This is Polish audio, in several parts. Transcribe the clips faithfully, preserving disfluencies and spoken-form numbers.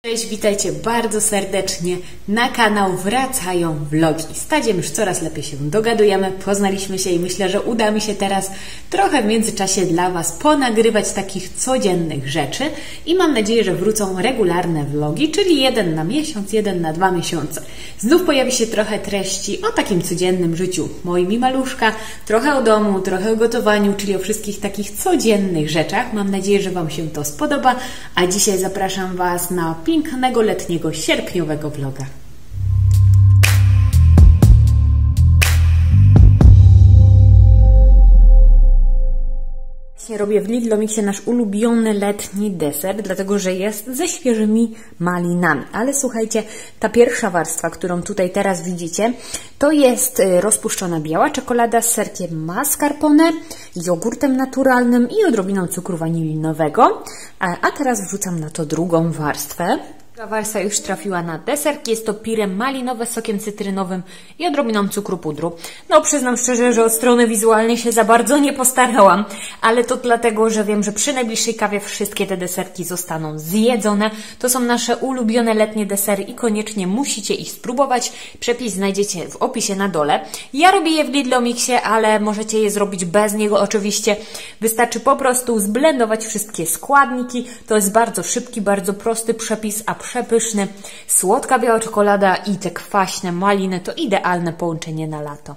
Cześć, witajcie bardzo serdecznie. Na kanał wracają vlogi. Z Tadziem już coraz lepiej się dogadujemy, poznaliśmy się i myślę, że uda mi się teraz trochę w międzyczasie dla Was ponagrywać takich codziennych rzeczy i mam nadzieję, że wrócą regularne vlogi, czyli jeden na miesiąc, jeden na dwa miesiące. Znów pojawi się trochę treści o takim codziennym życiu moim i maluszka, trochę o domu, trochę o gotowaniu, czyli o wszystkich takich codziennych rzeczach. Mam nadzieję, że Wam się to spodoba, a dzisiaj zapraszam Was na pięknego letniego, sierpniowego vloga. Właśnie robię w Lidl Mixie nasz ulubiony letni deser, dlatego że jest ze świeżymi malinami. Ale słuchajcie, ta pierwsza warstwa, którą tutaj teraz widzicie, to jest rozpuszczona biała czekolada z serkiem mascarpone, jogurtem naturalnym i odrobiną cukru wanilinowego. A teraz wrzucam na to drugą warstwę. Druga warstwa już trafiła na deser. Jest to pire malinowe z sokiem cytrynowym i odrobiną cukru pudru. No przyznam szczerze, że od strony wizualnej się za bardzo nie postarałam, ale to dlatego, że wiem, że przy najbliższej kawie wszystkie te deserki zostaną zjedzone. To są nasze ulubione letnie desery i koniecznie musicie ich spróbować. Przepis znajdziecie w opisie na dole. Ja robię je w Lidl Mixie, ale możecie je zrobić bez niego oczywiście. Wystarczy po prostu zblendować wszystkie składniki. To jest bardzo szybki, bardzo prosty przepis, a przepyszny. Słodka biała czekolada i te kwaśne maliny to idealne połączenie na lato.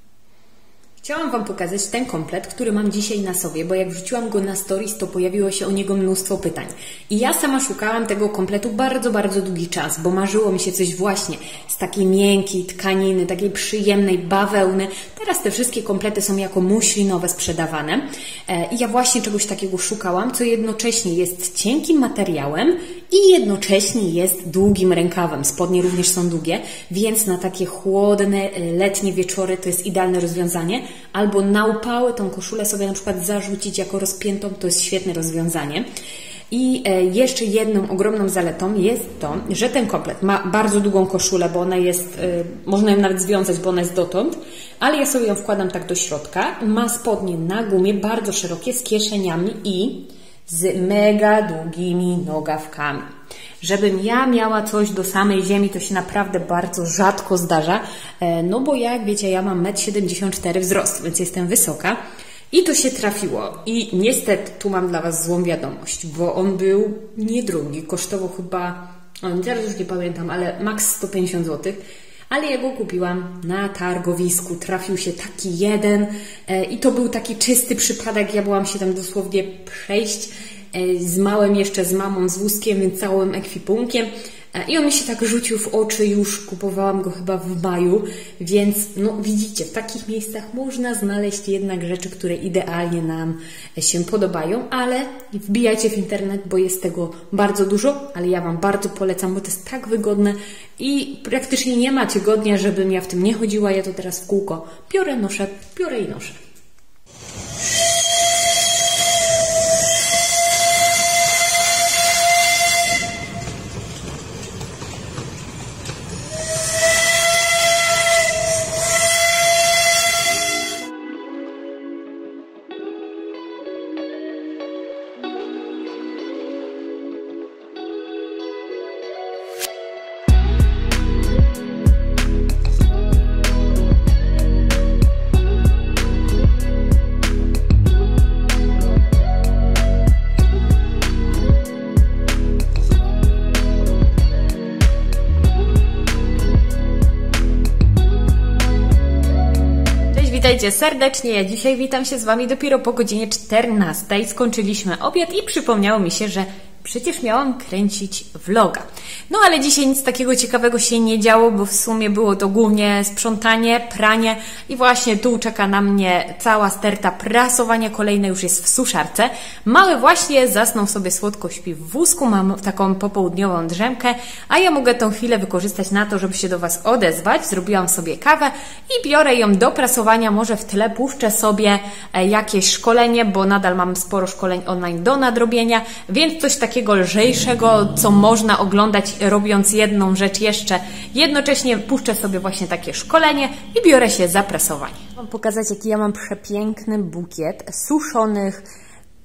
Chciałam Wam pokazać ten komplet, który mam dzisiaj na sobie, bo jak wrzuciłam go na stories, to pojawiło się o niego mnóstwo pytań. I ja sama szukałam tego kompletu bardzo, bardzo długi czas, bo marzyło mi się coś właśnie z takiej miękkiej tkaniny, takiej przyjemnej bawełny. Teraz te wszystkie komplety są jako muślinowe sprzedawane. I ja właśnie czegoś takiego szukałam, co jednocześnie jest cienkim materiałem i jednocześnie jest długim rękawem. Spodnie również są długie, więc na takie chłodne, letnie wieczory to jest idealne rozwiązanie. Albo na upały tą koszulę sobie na przykład zarzucić jako rozpiętą, to jest świetne rozwiązanie. I jeszcze jedną ogromną zaletą jest to, że ten komplet ma bardzo długą koszulę, bo ona jest, można ją nawet związać, bo ona jest dotąd, ale ja sobie ją wkładam tak do środka. Ma spodnie na gumie, bardzo szerokie, z kieszeniami i z mega długimi nogawkami. Żebym ja miała coś do samej ziemi, to się naprawdę bardzo rzadko zdarza, no bo jak wiecie, ja mam metr siedemdziesiąt cztery wzrostu, więc jestem wysoka i to się trafiło. I niestety tu mam dla Was złą wiadomość, bo on był niedrogi, kosztował chyba, no teraz już nie pamiętam, ale maks sto pięćdziesiąt złotych. Ale ja go kupiłam na targowisku, trafił się taki jeden e, i to był taki czysty przypadek, ja byłam się tam dosłownie przejść e, z małym jeszcze, z mamą, z wózkiem, więc całym ekwipunkiem e, i on mi się tak rzucił w oczy, już kupowałam go chyba w maju, więc no widzicie, w takich miejscach można znaleźć jednak rzeczy, które idealnie nam się podobają, ale wbijajcie w internet, bo jest tego bardzo dużo, ale ja Wam bardzo polecam, bo to jest tak wygodne i praktycznie nie ma tygodnia, żebym ja w tym nie chodziła. Ja to teraz w kółko piorę, noszę, piorę i noszę. Witajcie serdecznie, ja dzisiaj witam się z Wami dopiero po godzinie czternastej. Skończyliśmy obiad i przypomniało mi się, że przecież miałam kręcić vloga. No ale dzisiaj nic takiego ciekawego się nie działo, bo w sumie było to głównie sprzątanie, pranie i właśnie tu czeka na mnie cała sterta prasowania, kolejne już jest w suszarce. Mały właśnie zasnął sobie słodko, śpi w wózku, mam taką popołudniową drzemkę, a ja mogę tą chwilę wykorzystać na to, żeby się do Was odezwać. Zrobiłam sobie kawę i biorę ją do prasowania, może w tle puszczę sobie jakieś szkolenie, bo nadal mam sporo szkoleń online do nadrobienia, więc coś takiego takiego lżejszego, co można oglądać robiąc jedną rzecz jeszcze. Jednocześnie puszczę sobie właśnie takie szkolenie i biorę się za prasowanie. Chcę Wam pokazać, jaki ja mam przepiękny bukiet suszonych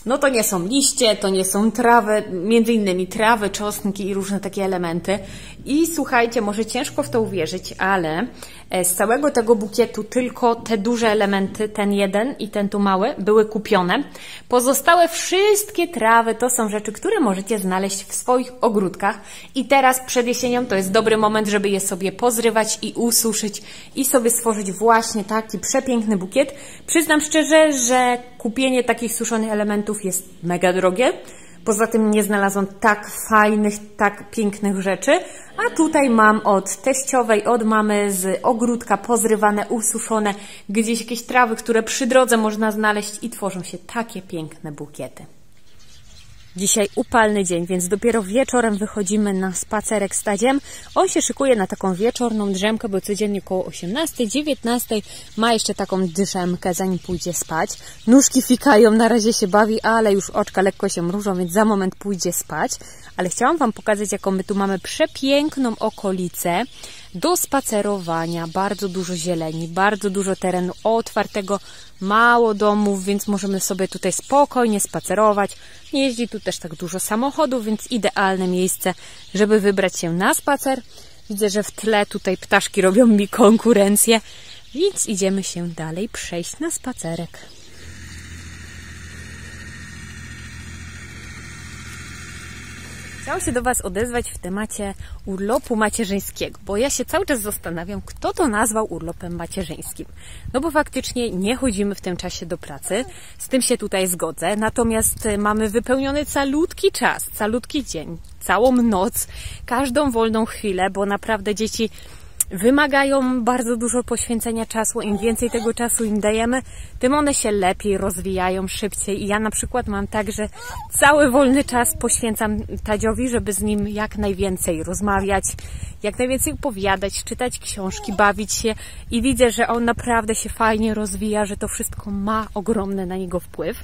No to nie są liście, to nie są trawy, między innymi trawy, czosnki i różne takie elementy. I słuchajcie, może ciężko w to uwierzyć, ale z całego tego bukietu tylko te duże elementy, ten jeden i ten tu mały, były kupione. Pozostałe wszystkie trawy to są rzeczy, które możecie znaleźć w swoich ogródkach. I teraz przed jesienią to jest dobry moment, żeby je sobie pozrywać i ususzyć i sobie stworzyć właśnie taki przepiękny bukiet. Przyznam szczerze, że kupienie takich suszonych elementów jest mega drogie. Poza tym nie znalazłam tak fajnych, tak pięknych rzeczy. A tutaj mam od teściowej, od mamy z ogródka pozrywane, ususzone, gdzieś jakieś trawy, które przy drodze można znaleźć i tworzą się takie piękne bukiety. Dzisiaj upalny dzień, więc dopiero wieczorem wychodzimy na spacerek z Tadziem. On się szykuje na taką wieczorną drzemkę, bo codziennie około osiemnastej, dziewiętnastej ma jeszcze taką drzemkę, zanim pójdzie spać. Nóżki fikają, na razie się bawi, ale już oczka lekko się mrużą, więc za moment pójdzie spać. Ale chciałam Wam pokazać, jaką my tu mamy przepiękną okolicę do spacerowania. Bardzo dużo zieleni, bardzo dużo terenu otwartego, mało domów, więc możemy sobie tutaj spokojnie spacerować. Nie jeździ tu też tak dużo samochodów, więc idealne miejsce, żeby wybrać się na spacer. Widzę, że w tle tutaj ptaszki robią mi konkurencję, więc idziemy się dalej przejść na spacerek. Chciałam się do Was odezwać w temacie urlopu macierzyńskiego, bo ja się cały czas zastanawiam, kto to nazwał urlopem macierzyńskim. No bo faktycznie nie chodzimy w tym czasie do pracy, z tym się tutaj zgodzę, natomiast mamy wypełniony calutki czas, calutki dzień, całą noc, każdą wolną chwilę, bo naprawdę dzieci wymagają bardzo dużo poświęcenia czasu. Im więcej tego czasu im dajemy, tym one się lepiej rozwijają, szybciej. I ja na przykład mam tak, że cały wolny czas poświęcam Tadziowi, żeby z nim jak najwięcej rozmawiać, jak najwięcej opowiadać, czytać książki, bawić się. I widzę, że on naprawdę się fajnie rozwija, że to wszystko ma ogromny na niego wpływ.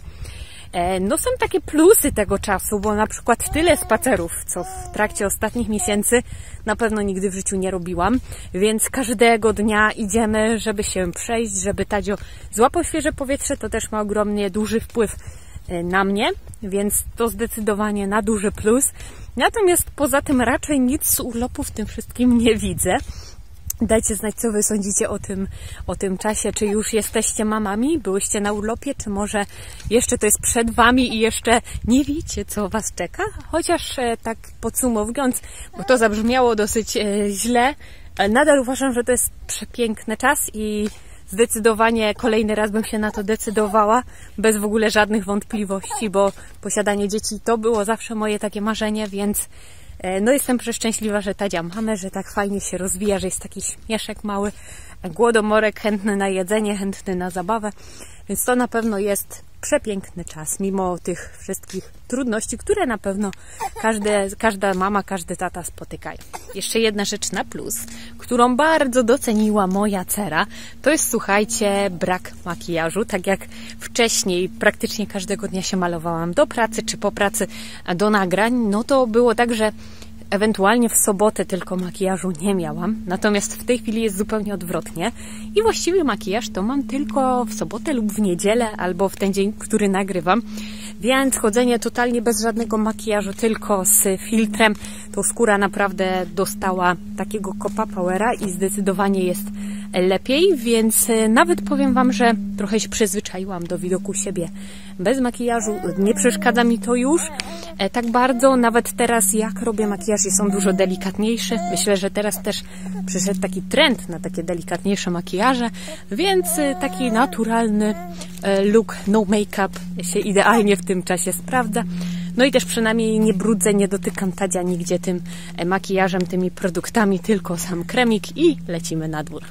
No są takie plusy tego czasu, bo na przykład tyle spacerów, co w trakcie ostatnich miesięcy na pewno nigdy w życiu nie robiłam, więc każdego dnia idziemy, żeby się przejść, żeby Tadzio złapał świeże powietrze, to też ma ogromnie duży wpływ na mnie, więc to zdecydowanie na duży plus. Natomiast poza tym raczej nic z urlopu w tym wszystkim nie widzę. Dajcie znać, co Wy sądzicie o tym, o tym czasie. Czy już jesteście mamami? Byłyście na urlopie? Czy może jeszcze to jest przed Wami i jeszcze nie wiecie, co Was czeka? Chociaż e, tak podsumowując, bo to zabrzmiało dosyć e, źle, e, nadal uważam, że to jest przepiękny czas i zdecydowanie kolejny raz bym się na to decydowała, bez w ogóle żadnych wątpliwości, bo posiadanie dzieci to było zawsze moje takie marzenie, więc no jestem przeszczęśliwa, że Tadzia mamy, że tak fajnie się rozwija, że jest taki śmieszek mały, głodomorek, chętny na jedzenie, chętny na zabawę, więc to na pewno jest przepiękny czas, mimo tych wszystkich trudności, które na pewno każde, każda mama, każdy tata spotykają. Jeszcze jedna rzecz na plus, którą bardzo doceniła moja dcera, to jest, słuchajcie, brak makijażu. Tak jak wcześniej praktycznie każdego dnia się malowałam do pracy czy po pracy do nagrań, no to było tak, że ewentualnie w sobotę tylko makijażu nie miałam, natomiast w tej chwili jest zupełnie odwrotnie i właściwie makijaż to mam tylko w sobotę lub w niedzielę albo w ten dzień, który nagrywam, więc chodzenie totalnie bez żadnego makijażu, tylko z filtrem, to skóra naprawdę dostała takiego kopa powera i zdecydowanie jest lepiej, więc nawet powiem Wam, że trochę się przyzwyczaiłam do widoku siebie bez makijażu, nie przeszkadza mi to już tak bardzo, nawet teraz jak robię makijaż jest on dużo delikatniejszy, myślę, że teraz też przyszedł taki trend na takie delikatniejsze makijaże, więc taki naturalny look, no make-up się idealnie w tym czasie sprawdza. No i też przynajmniej nie brudzę, nie dotykam Tadzia nigdzie tym makijażem, tymi produktami, tylko sam kremik i lecimy na dwór.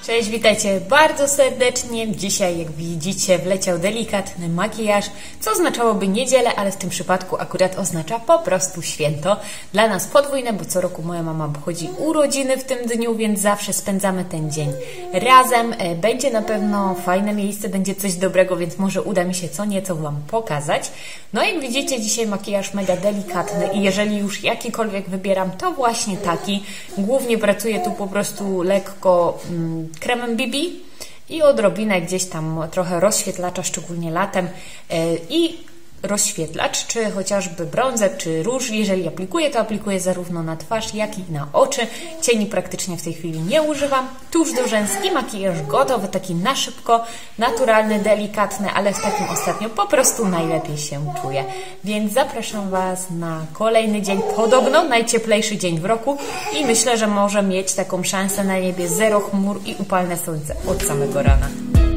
Cześć, witajcie bardzo serdecznie. Dzisiaj, jak widzicie, wleciał delikatny makijaż, co oznaczałoby niedzielę, ale w tym przypadku akurat oznacza po prostu święto. Dla nas podwójne, bo co roku moja mama obchodzi urodziny w tym dniu, więc zawsze spędzamy ten dzień razem. Będzie na pewno fajne miejsce, będzie coś dobrego, więc może uda mi się co nieco Wam pokazać. No jak widzicie, dzisiaj makijaż mega delikatny i jeżeli już jakikolwiek wybieram, to właśnie taki. Głównie pracuję tu po prostu lekko mm, kremem B B i odrobinę gdzieś tam trochę rozświetlacza, szczególnie latem i rozświetlacz, czy chociażby brązer, czy róż. Jeżeli aplikuję, to aplikuję zarówno na twarz, jak i na oczy. Cieni praktycznie w tej chwili nie używam. Tuż do rzęs i makijaż gotowy, taki na szybko, naturalny, delikatny, ale w takim ostatnio po prostu najlepiej się czuję. Więc zapraszam Was na kolejny dzień, podobno najcieplejszy dzień w roku i myślę, że może mieć taką szansę na niebie, zero chmur i upalne słońce od samego rana.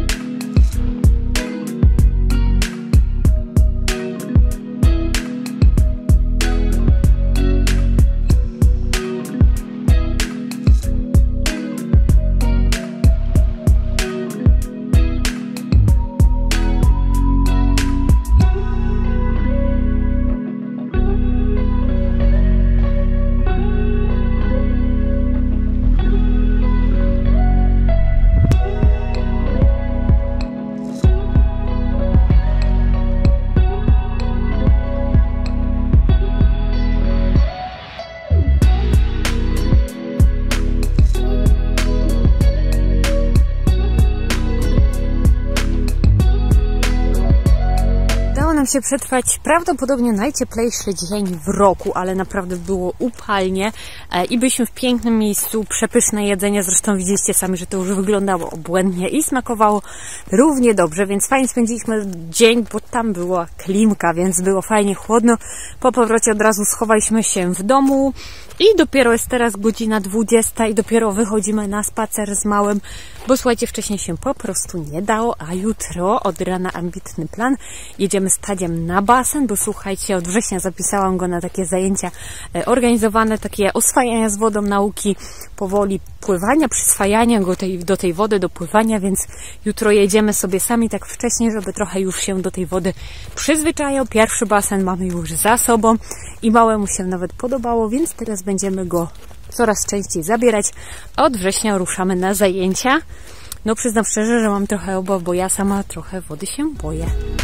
Nam się przetrwać prawdopodobnie najcieplejszy dzień w roku, ale naprawdę było upalnie i byliśmy w pięknym miejscu, przepyszne jedzenie, zresztą widzieliście sami, że to już wyglądało obłędnie i smakowało równie dobrze, więc fajnie spędziliśmy dzień, bo tam była klimka, więc było fajnie chłodno. Po powrocie od razu schowaliśmy się w domu i dopiero jest teraz godzina dwudziesta i dopiero wychodzimy na spacer z małym, bo słuchajcie, wcześniej się po prostu nie dało, a jutro od rana ambitny plan. Jedziemy stadiem na basen, bo słuchajcie, od września zapisałam go na takie zajęcia organizowane, takie oswajania z wodą, nauki powoli pływania, przyswajania go tej, do tej wody, do pływania, więc jutro jedziemy sobie sami tak wcześnie, żeby trochę już się do tej wody przyzwyczajał. Pierwszy basen mamy już za sobą i małemu się nawet podobało, więc teraz będziemy go coraz częściej zabierać, a od września ruszamy na zajęcia. No przyznam szczerze, że mam trochę obaw, bo ja sama trochę wody się boję.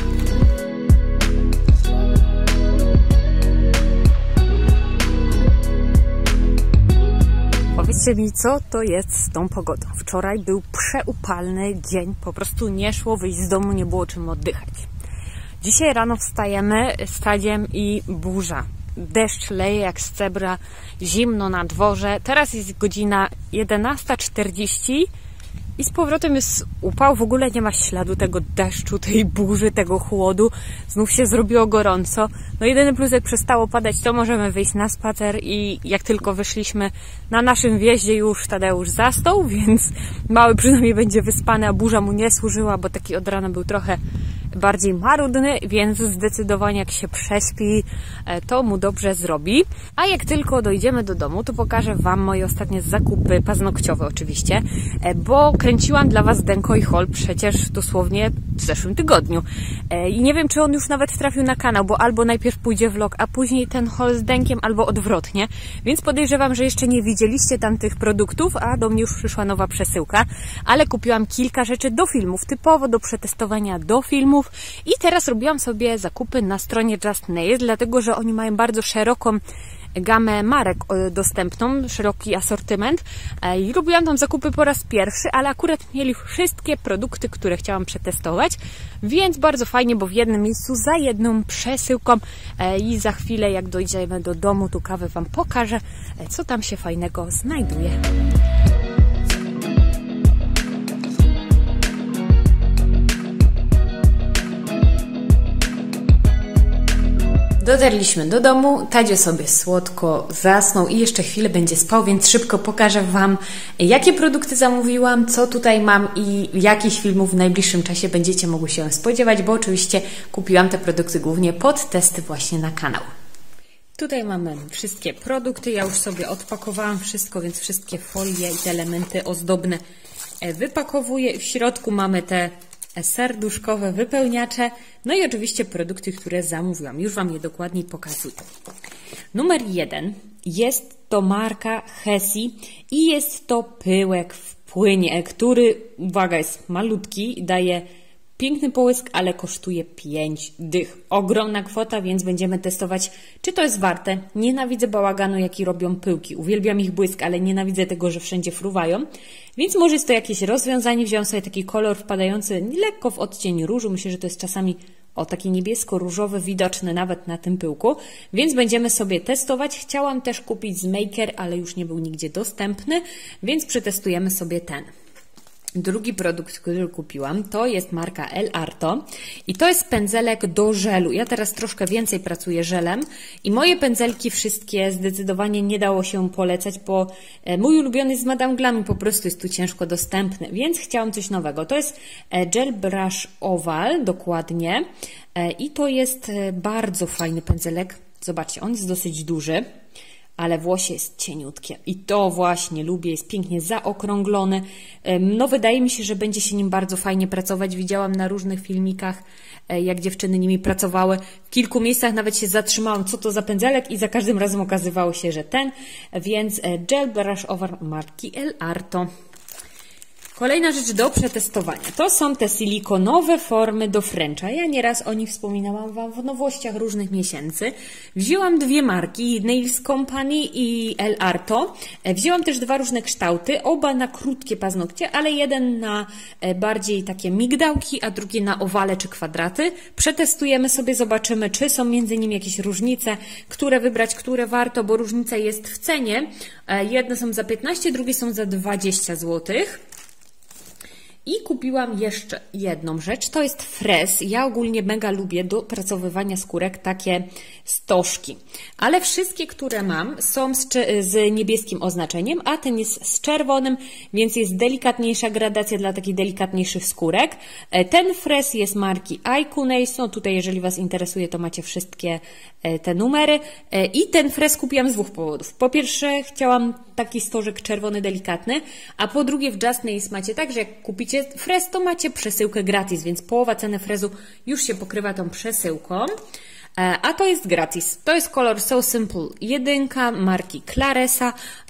Powiedzcie mi, co to jest z tą pogodą. Wczoraj był przeupalny dzień, po prostu nie szło wyjść z domu, nie było czym oddychać. Dzisiaj rano wstajemy stadiem i burza. Deszcz leje jak z cebra, zimno na dworze. Teraz jest godzina jedenasta czterdzieści i z powrotem jest upał. W ogóle nie ma śladu tego deszczu, tej burzy, tego chłodu. Znów się zrobiło gorąco. No jedyny plus, jak przestało padać, to możemy wyjść na spacer i jak tylko wyszliśmy na naszym wjeździe, już Tadeusz zasnął, więc mały przynajmniej będzie wyspany, a burza mu nie służyła, bo taki od rana był trochę bardziej marudny, więc zdecydowanie jak się prześpi, to mu dobrze zrobi. A jak tylko dojdziemy do domu, to pokażę Wam moje ostatnie zakupy paznokciowe oczywiście, bo kręciłam dla Was Denko i haul przecież dosłownie w zeszłym tygodniu. I nie wiem, czy on już nawet trafił na kanał, bo albo najpierw pójdzie vlog, a później ten haul z Denkiem, albo odwrotnie. Więc podejrzewam, że jeszcze nie widzieliście tam tych produktów, a do mnie już przyszła nowa przesyłka. Ale kupiłam kilka rzeczy do filmów, typowo do przetestowania do filmów. I teraz robiłam sobie zakupy na stronie Just Nails, dlatego że oni mają bardzo szeroką gamę marek dostępną, szeroki asortyment i robiłam tam zakupy po raz pierwszy, ale akurat mieli wszystkie produkty, które chciałam przetestować, więc bardzo fajnie, bo w jednym miejscu za jedną przesyłką i za chwilę jak dojdziemy do domu, tu kawę Wam pokażę, co tam się fajnego znajduje. Dotarliśmy do domu, Tadzio sobie słodko zasnął i jeszcze chwilę będzie spał, więc szybko pokażę Wam, jakie produkty zamówiłam, co tutaj mam i jakich filmów w najbliższym czasie będziecie mogły się spodziewać, bo oczywiście kupiłam te produkty głównie pod testy właśnie na kanał. Tutaj mamy wszystkie produkty, ja już sobie odpakowałam wszystko, więc wszystkie folie i te elementy ozdobne wypakowuję. W środku mamy te serduszkowe wypełniacze, no i oczywiście produkty, które zamówiłam. Już Wam je dokładniej pokazuję. Numer jeden jest to marka Hessie i jest to pyłek w płynie, który, uwaga, jest malutki, daje piękny połysk, ale kosztuje pięć dych. Ogromna kwota, więc będziemy testować, czy to jest warte. Nienawidzę bałaganu, jaki robią pyłki. Uwielbiam ich błysk, ale nienawidzę tego, że wszędzie fruwają. Więc może jest to jakieś rozwiązanie. Wziąłem sobie taki kolor wpadający lekko w odcień różu. Myślę, że to jest czasami o taki niebiesko-różowy, widoczny nawet na tym pyłku. Więc będziemy sobie testować. Chciałam też kupić z Maker, ale już nie był nigdzie dostępny, więc przetestujemy sobie ten. Drugi produkt, który kupiłam, to jest marka El Arto i to jest pędzelek do żelu. Ja teraz troszkę więcej pracuję żelem i moje pędzelki wszystkie zdecydowanie nie dało się polecać, bo mój ulubiony z Madame Glam po prostu jest tu ciężko dostępny, więc chciałam coś nowego. To jest Gel Brush Oval, dokładnie, i to jest bardzo fajny pędzelek. Zobaczcie, on jest dosyć duży, ale włosie jest cieniutkie i to właśnie lubię, jest pięknie zaokrąglony. No wydaje mi się, że będzie się nim bardzo fajnie pracować. Widziałam na różnych filmikach, jak dziewczyny nimi pracowały. W kilku miejscach nawet się zatrzymałam, co to za pędzelek i za każdym razem okazywało się, że ten, więc Gel Brush Over marki El Arto. Kolejna rzecz do przetestowania. To są te silikonowe formy do Frencha. Ja nieraz o nich wspominałam Wam w nowościach różnych miesięcy. Wzięłam dwie marki, Nails Company i El Arto. Wzięłam też dwa różne kształty, oba na krótkie paznokcie, ale jeden na bardziej takie migdałki, a drugi na owale czy kwadraty. Przetestujemy sobie, zobaczymy, czy są między nimi jakieś różnice, które wybrać, które warto, bo różnica jest w cenie. Jedne są za piętnaście, drugie są za dwadzieścia złotych. I kupiłam jeszcze jedną rzecz, to jest frez. Ja ogólnie mega lubię do opracowywania skórek takie stożki, ale wszystkie, które mam, są z, z niebieskim oznaczeniem, a ten jest z czerwonym, więc jest delikatniejsza gradacja dla takich delikatniejszych skórek. Ten frez jest marki Aiku Nails, no tutaj jeżeli Was interesuje, to macie wszystkie te numery i ten frez kupiłam z dwóch powodów. Po pierwsze chciałam taki stożek czerwony delikatny, a po drugie w Just Nails macie tak, że jak kupicie frez, to macie przesyłkę gratis, więc połowa ceny frezu już się pokrywa tą przesyłką. A to jest gratis. To jest kolor So Simple jedynka marki Claresa.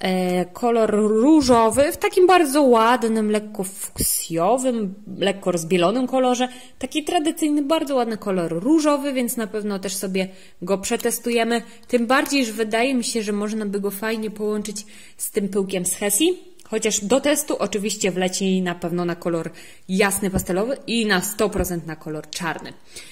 Kolor różowy w takim bardzo ładnym, lekko fuksjowym, lekko rozbielonym kolorze. Taki tradycyjny, bardzo ładny kolor różowy, więc na pewno też sobie go przetestujemy. Tym bardziej, że wydaje mi się, że można by go fajnie połączyć z tym pyłkiem z Hessie. Chociaż do testu oczywiście wleci na pewno na kolor jasny, pastelowy i na sto procent na kolor czarny.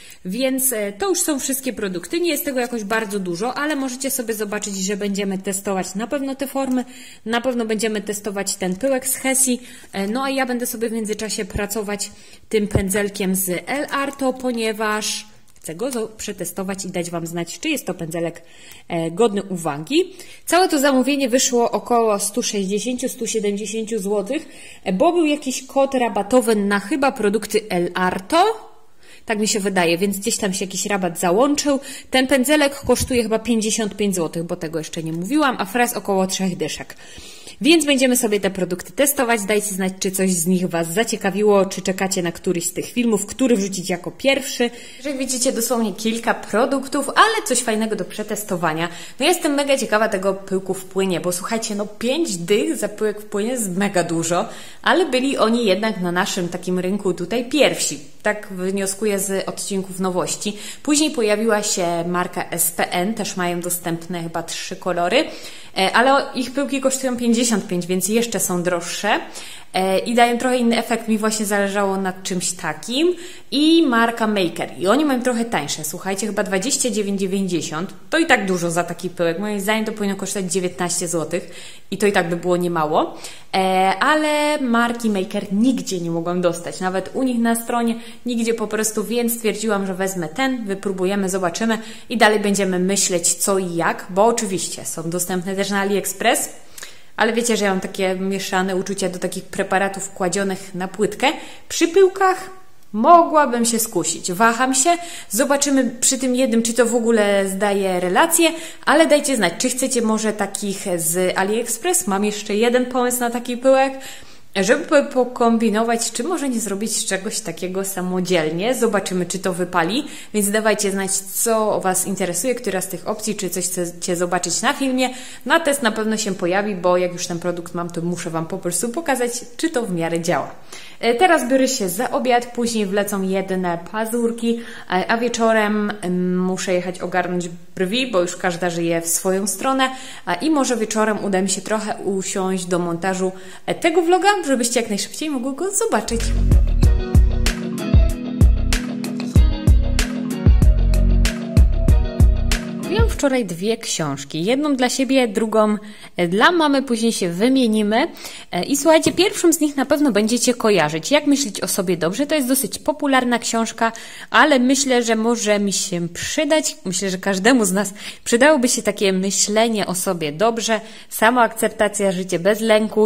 Więc to już są wszystkie produkty. Nie jest tego jakoś bardzo dużo, ale możecie sobie zobaczyć, że będziemy testować na pewno te formy. Na pewno będziemy testować ten pyłek z Hessie. No a ja będę sobie w międzyczasie pracować tym pędzelkiem z El Arto, ponieważ chcę go przetestować i dać Wam znać, czy jest to pędzelek godny uwagi. Całe to zamówienie wyszło około sto sześćdziesiąt do stu siedemdziesięciu złotych, bo był jakiś kod rabatowy na chyba produkty El Arto. Tak mi się wydaje, więc gdzieś tam się jakiś rabat załączył. Ten pędzelek kosztuje chyba pięćdziesiąt pięć złotych, bo tego jeszcze nie mówiłam, a frez około trzech dyszek. Więc będziemy sobie te produkty testować. Dajcie znać, czy coś z nich Was zaciekawiło, czy czekacie na któryś z tych filmów, który wrzucić jako pierwszy. Jak widzicie, dosłownie kilka produktów, ale coś fajnego do przetestowania. No jestem mega ciekawa tego pyłku w płynie, bo słuchajcie, no pięć dych za pyłek w płynie jest mega dużo, ale byli oni jednak na naszym takim rynku tutaj pierwsi. Tak wnioskuję z odcinków nowości. Później pojawiła się marka S P N, też mają dostępne chyba trzy kolory, ale ich pyłki kosztują pięćdziesiąt pięć, więc jeszcze są droższe i dają trochę inny efekt. Mi właśnie zależało na czymś takim. I marka Maker. I oni mają trochę tańsze. Słuchajcie, chyba dwadzieścia dziewięć dziewięćdziesiąt. To i tak dużo za taki pyłek. Moim zdaniem to powinno kosztować dziewiętnaście złotych. I to i tak by było niemało. Ale marki Maker nigdzie nie mogłam dostać. Nawet u nich na stronie nigdzie po prostu. Więc stwierdziłam, że wezmę ten. Wypróbujemy, zobaczymy. I dalej będziemy myśleć co i jak. Bo oczywiście są dostępne też na AliExpress. Ale wiecie, że ja mam takie mieszane uczucia do takich preparatów kładzionych na płytkę. Przy pyłkach mogłabym się skusić. Waham się. Zobaczymy przy tym jednym, czy to w ogóle zdaje relację, ale dajcie znać, czy chcecie może takich z AliExpress. Mam jeszcze jeden pomysł na taki pyłek. żeby pokombinować, czy może nie zrobić czegoś takiego samodzielnie. Zobaczymy, czy to wypali, więc dawajcie znać, co Was interesuje, która z tych opcji, czy coś chcecie zobaczyć na filmie. Na test na pewno się pojawi, bo jak już ten produkt mam, to muszę Wam po prostu pokazać, czy to w miarę działa. Teraz biorę się za obiad, później wlecą jedne pazurki, a wieczorem muszę jechać ogarnąć brwi, bo już każda żyje w swoją stronę i może wieczorem uda mi się trochę usiąść do montażu tego vloga, żebyście jak najszybciej mogły go zobaczyć. Kupiłam wczoraj dwie książki. Jedną dla siebie, drugą dla mamy. Później się wymienimy. I słuchajcie, pierwszą z nich na pewno będziecie kojarzyć. Jak myśleć o sobie dobrze? To jest dosyć popularna książka, ale myślę, że może mi się przydać. Myślę, że każdemu z nas przydałoby się takie myślenie o sobie dobrze. Samoakceptacja, życie bez lęku.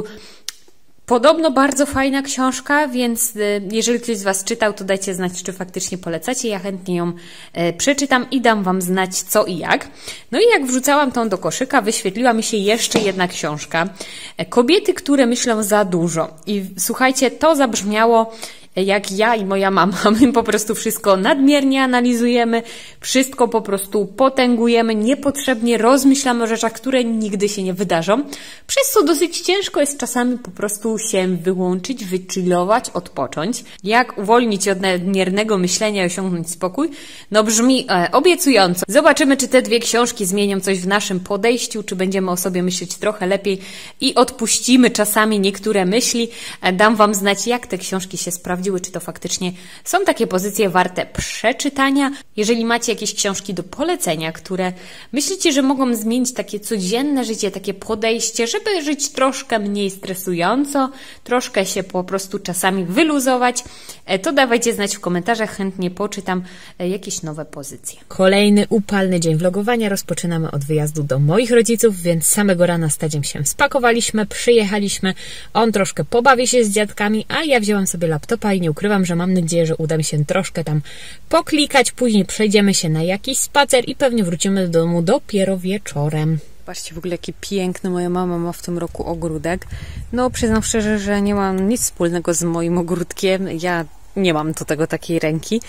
Podobno bardzo fajna książka, więc jeżeli ktoś z Was czytał, to dajcie znać, czy faktycznie polecacie. Ja chętnie ją e, przeczytam i dam Wam znać co i jak. No i jak wrzucałam tą do koszyka, wyświetliła mi się jeszcze jedna książka. Kobiety, które myślą za dużo. I słuchajcie, to zabrzmiało jak ja i moja mama. My po prostu wszystko nadmiernie analizujemy, wszystko po prostu potęgujemy, niepotrzebnie rozmyślamy o rzeczach, które nigdy się nie wydarzą, przez co dosyć ciężko jest czasami po prostu się wyłączyć, wychillować, odpocząć. Jak uwolnić od nadmiernego myślenia i osiągnąć spokój? No brzmi e, obiecująco. Zobaczymy, czy te dwie książki zmienią coś w naszym podejściu, czy będziemy o sobie myśleć trochę lepiej i odpuścimy czasami niektóre myśli. E, dam Wam znać, jak te książki się sprawdziły, czy to faktycznie są takie pozycje warte przeczytania. Jeżeli macie jakieś książki do polecenia, które myślicie, że mogą zmienić takie codzienne życie, takie podejście, żeby żyć troszkę mniej stresująco, troszkę się po prostu czasami wyluzować, to dawajcie znać w komentarzach, chętnie poczytam jakieś nowe pozycje. Kolejny upalny dzień vlogowania. Rozpoczynamy od wyjazdu do moich rodziców, więc samego rana z Tadziem się spakowaliśmy, przyjechaliśmy, on troszkę pobawi się z dziadkami, a ja wzięłam sobie laptopa i nie ukrywam, że mam nadzieję, że uda mi się troszkę tam poklikać, później przejdziemy się na jakiś spacer i pewnie wrócimy do domu dopiero wieczorem. Patrzcie w ogóle, jaki piękny moja mama ma w tym roku ogródek. No przyznam szczerze, że nie mam nic wspólnego z moim ogródkiem. Ja nie mam do tego takiej ręki,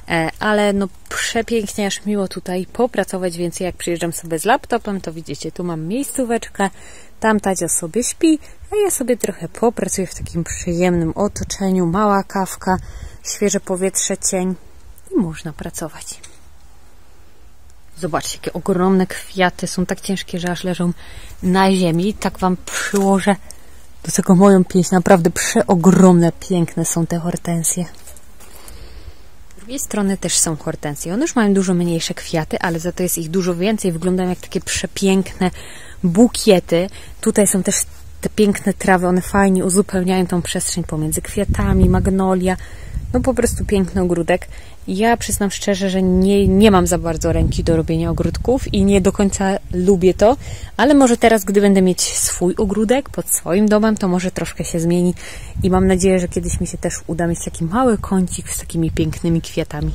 ale no przepięknie, aż miło tutaj popracować, więc jak przyjeżdżam sobie z laptopem, to widzicie, tu mam miejscóweczkę, tam Tadzia sobie śpi, a ja sobie trochę popracuję w takim przyjemnym otoczeniu, mała kawka, świeże powietrze, cień i można pracować. Zobaczcie, jakie ogromne kwiaty, są tak ciężkie, że aż leżą na ziemi. Tak Wam przyłożę do tego moją pięść, naprawdę przeogromne, piękne są te hortensje. Z drugiej strony też są hortensje. One już mają dużo mniejsze kwiaty, ale za to jest ich dużo więcej. Wyglądają jak takie przepiękne bukiety. Tutaj są też te piękne trawy, one fajnie uzupełniają tą przestrzeń pomiędzy kwiatami, magnolia. No po prostu piękny ogródek. Ja przyznam szczerze, że nie, nie mam za bardzo ręki do robienia ogródków i nie do końca lubię to, ale może teraz, gdy będę mieć swój ogródek pod swoim domem, to może troszkę się zmieni i mam nadzieję, że kiedyś mi się też uda mieć taki mały kącik z takimi pięknymi kwiatami.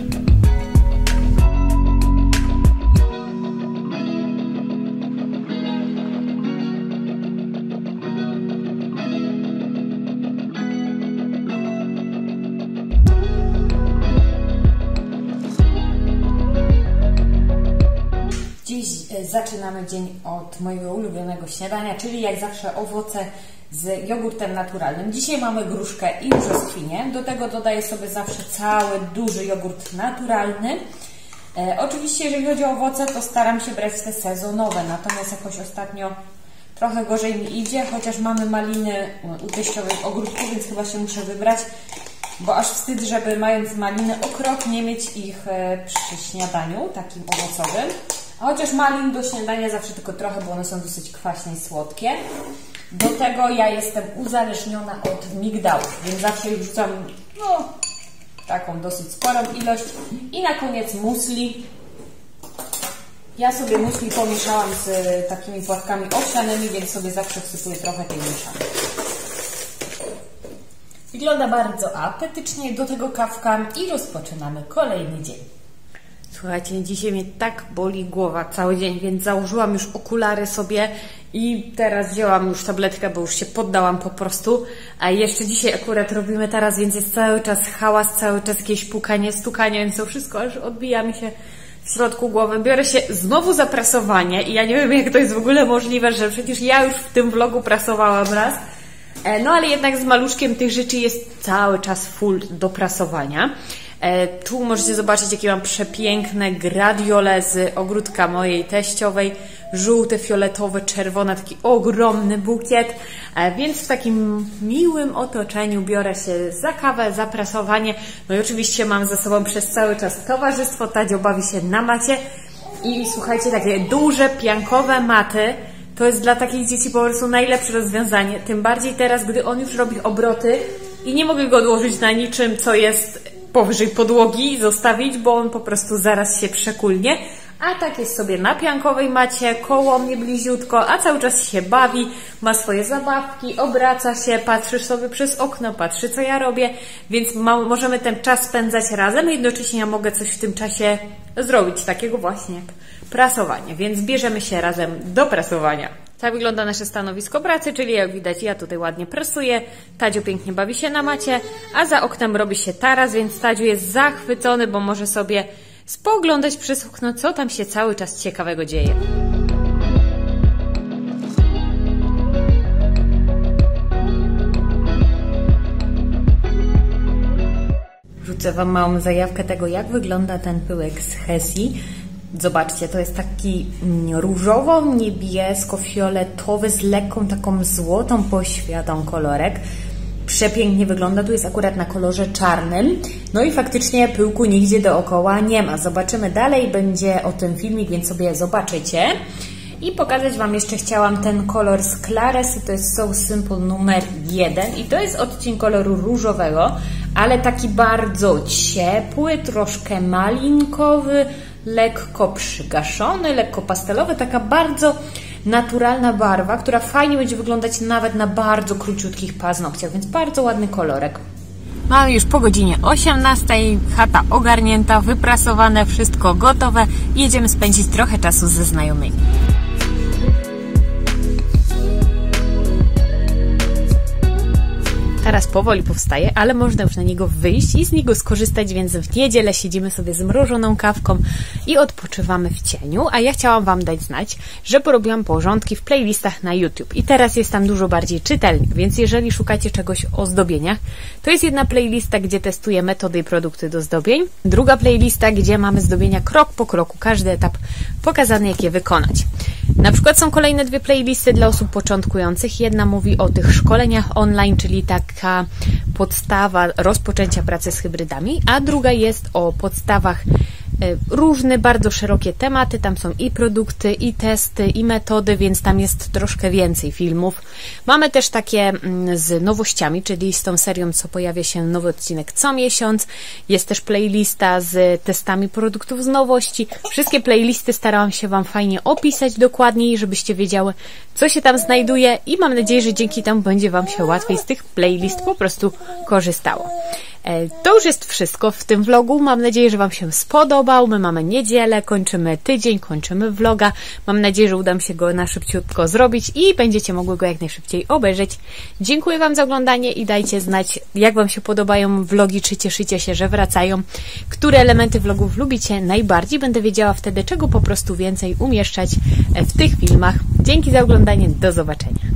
Zaczynamy dzień od mojego ulubionego śniadania, czyli jak zawsze owoce z jogurtem naturalnym. Dzisiaj mamy gruszkę i brzoskwinię. Do tego dodaję sobie zawsze cały duży jogurt naturalny. E, oczywiście jeżeli chodzi o owoce, to staram się brać te sezonowe, natomiast jakoś ostatnio trochę gorzej mi idzie, chociaż mamy maliny u teściowej w ogródku, więc chyba się muszę wybrać, bo aż wstyd, żeby mając maliny okropnie mieć ich przy śniadaniu takim owocowym. A chociaż malin do śniadania zawsze tylko trochę, bo one są dosyć kwaśne i słodkie. Do tego ja jestem uzależniona od migdałów, więc zawsze ich rzucam no, taką dosyć sporą ilość. I na koniec musli. Ja sobie musli pomieszałam z takimi płatkami owsianymi, więc sobie zawsze wsypuję trochę tej mieszanej. Wygląda bardzo apetycznie, do tego kawka i rozpoczynamy kolejny dzień. Słuchajcie, dzisiaj mnie tak boli głowa cały dzień, więc założyłam już okulary sobie I teraz wzięłam już tabletkę, bo już się poddałam po prostu. A jeszcze dzisiaj akurat robimy teraz, więc jest cały czas hałas, cały czas jakieś pukanie, stukanie, więc to wszystko aż odbija mi się w środku głowy. Biorę się znowu za prasowanie i ja nie wiem, jak to jest w ogóle możliwe, że przecież ja już w tym vlogu prasowałam raz. No ale jednak z maluszkiem tych rzeczy jest cały czas full do prasowania. Tu możecie zobaczyć, jakie mam przepiękne gradiole z ogródka mojej teściowej. Żółte, fioletowe, czerwone, taki ogromny bukiet. Więc w takim miłym otoczeniu biorę się za kawę, za prasowanie. No i oczywiście mam ze sobą przez cały czas towarzystwo. Tadzio bawi się na macie. I słuchajcie, takie duże, piankowe maty to jest dla takich dzieci po prostu najlepsze rozwiązanie. Tym bardziej teraz, gdy on już robi obroty i nie mogę go odłożyć na niczym, co jest powyżej podłogi i zostawić, bo on po prostu zaraz się przekulnie. A tak jest sobie na piankowej macie, koło mnie bliziutko, a cały czas się bawi, ma swoje zabawki, obraca się, patrzy sobie przez okno, patrzy, co ja robię, więc ma, możemy ten czas spędzać razem i jednocześnie ja mogę coś w tym czasie zrobić, takiego właśnie jak prasowanie, więc bierzemy się razem do prasowania. Tak wygląda nasze stanowisko pracy, czyli jak widać, ja tutaj ładnie presuję, Tadzio pięknie bawi się na macie, a za oknem robi się taras, więc Tadzio jest zachwycony, bo może sobie spoglądać przez okno, co tam się cały czas ciekawego dzieje. Wrzucę Wam małą zajawkę tego, jak wygląda ten pyłek z Hesii. Zobaczcie, to jest taki różowo-niebiesko-fioletowy z lekką taką złotą poświatą kolorek. Przepięknie wygląda, tu jest akurat na kolorze czarnym. No i faktycznie pyłku nigdzie dookoła nie ma. Zobaczymy dalej, będzie o tym filmik, więc sobie zobaczycie. I pokazać Wam jeszcze chciałam ten kolor z Claresy, to jest So Simple numer jeden i to jest odcień koloru różowego, ale taki bardzo ciepły, troszkę malinkowy, lekko przygaszony, lekko pastelowy, taka bardzo naturalna barwa, która fajnie będzie wyglądać nawet na bardzo króciutkich paznokciach, więc bardzo ładny kolorek. Mamy już po godzinie osiemnastej, chata ogarnięta, wyprasowane, wszystko gotowe i jedziemy spędzić trochę czasu ze znajomymi. Teraz powoli powstaje, ale można już na niego wyjść i z niego skorzystać, więc w niedzielę siedzimy sobie z mrożoną kawką i odpoczywamy w cieniu, a ja chciałam Wam dać znać, że porobiłam porządki w playlistach na YouTube i teraz jest tam dużo bardziej czytelnie, więc jeżeli szukacie czegoś o zdobieniach, to jest jedna playlista, gdzie testuję metody i produkty do zdobień, druga playlista, gdzie mamy zdobienia krok po kroku, każdy etap pokazany, jak je wykonać. Na przykład są kolejne dwie playlisty dla osób początkujących. Jedna mówi o tych szkoleniach online, czyli taka podstawa rozpoczęcia pracy z hybrydami, a druga jest o podstawach różne, bardzo szerokie tematy. Tam są i produkty, i testy, i metody, więc tam jest troszkę więcej filmów. Mamy też takie z nowościami, czyli z tą serią, co pojawia się nowy odcinek co miesiąc. Jest też playlista z testami produktów z nowości. Wszystkie playlisty starałam się Wam fajnie opisać dokładniej, żebyście wiedziały, co się tam znajduje i mam nadzieję, że dzięki temu będzie Wam się łatwiej z tych playlist po prostu korzystało. To już jest wszystko w tym vlogu. Mam nadzieję, że Wam się spodobał. My mamy niedzielę, kończymy tydzień, kończymy vloga. Mam nadzieję, że uda mi się go na szybciutko zrobić i będziecie mogły go jak najszybciej obejrzeć. Dziękuję Wam za oglądanie i dajcie znać, jak Wam się podobają vlogi, czy cieszycie się, że wracają. Które elementy vlogów lubicie najbardziej. Będę wiedziała wtedy, czego po prostu więcej umieszczać w tych filmach. Dzięki za oglądanie. Do zobaczenia.